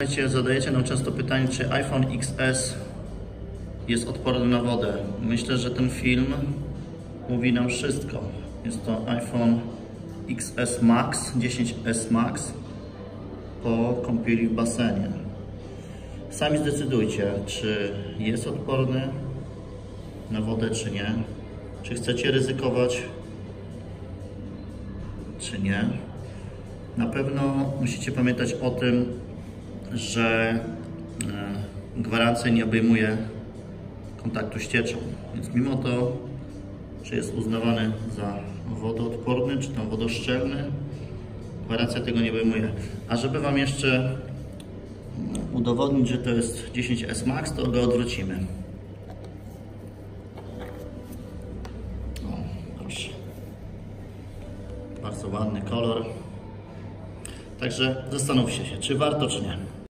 Zadajecie nam często pytanie, czy iPhone XS jest odporny na wodę. Myślę, że ten film mówi nam wszystko. Jest to iPhone XS Max, 10S Max po kąpieli w basenie. Sami zdecydujcie, czy jest odporny na wodę, czy nie. Czy chcecie ryzykować, czy nie. Na pewno musicie pamiętać o tym, że gwarancja nie obejmuje kontaktu z cieczą. Więc mimo to, że jest uznawany za wodoodporny, czy tam wodoszczelny, gwarancja tego nie obejmuje. A żeby Wam jeszcze udowodnić, że to jest 10S Max, to go odwrócimy. O, proszę. Bardzo ładny kolor. Także zastanówcie się, czy warto, czy nie.